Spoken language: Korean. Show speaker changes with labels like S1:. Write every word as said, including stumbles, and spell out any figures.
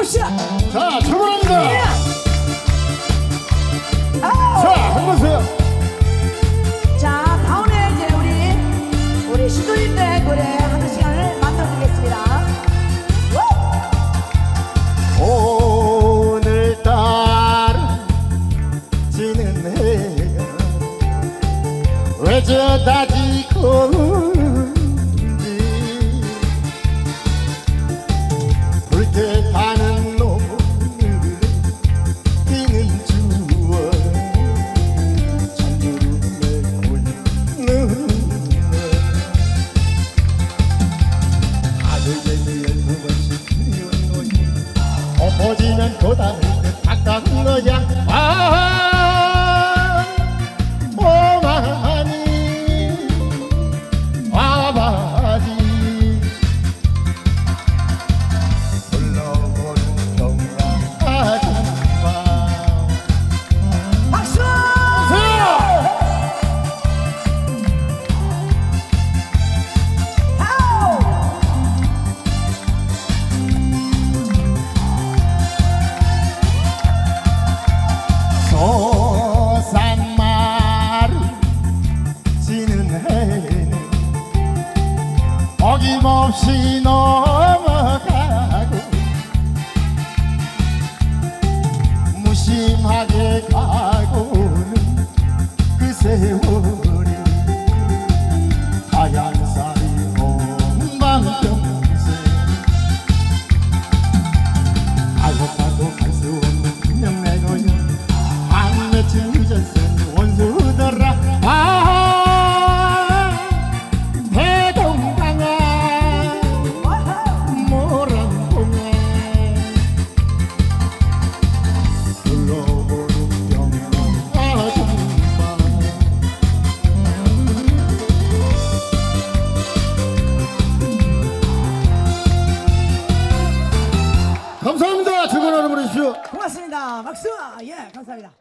S1: 갑시다.
S2: 자, 출발합니다.
S1: 예.
S2: 자, 한번 세요.
S1: 자, 다음에 이제 우리 우리 시도님들 노래 하는 시간을 만들어드리겠습니다.
S2: 오늘따라 지는 해가 왜 저다 지고운지 붉게 타는 노을에 뛰는 주워 찬구름에 꽂는 아들개미에 두 번씩 피운 거야 엎어지면 고단을 듯 닦아는 거야. 아 오마니 아바지 불러보는 경남 아줌마.
S1: 박수! 아우!
S2: 소산마루 지는 해는 어김없이 넘어가고 무심하게 가고는 그 세월이 하얀 쌀이 on방평생 알고 봐도 갈 수 없는 분명 내 거야. 한 며칠 전선 원수더라. 아 대동강아 모란봉에 불러보는 경남 아줌마. 감사합니다. 즐거운 하루 보내십시오.
S1: 고맙습니다. 박수! 예, 감사합니다.